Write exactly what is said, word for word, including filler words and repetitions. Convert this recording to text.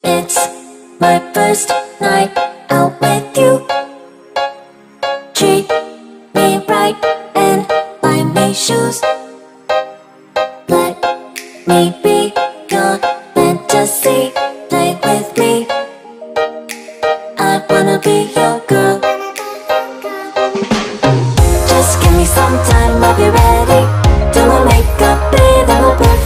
It's my first night out with you. Treat me right and buy me shoes. Let me be your fantasy. Play with me. I wanna be your girl. Just give me some time, I'll be ready. Do my makeup, bathe, and we'll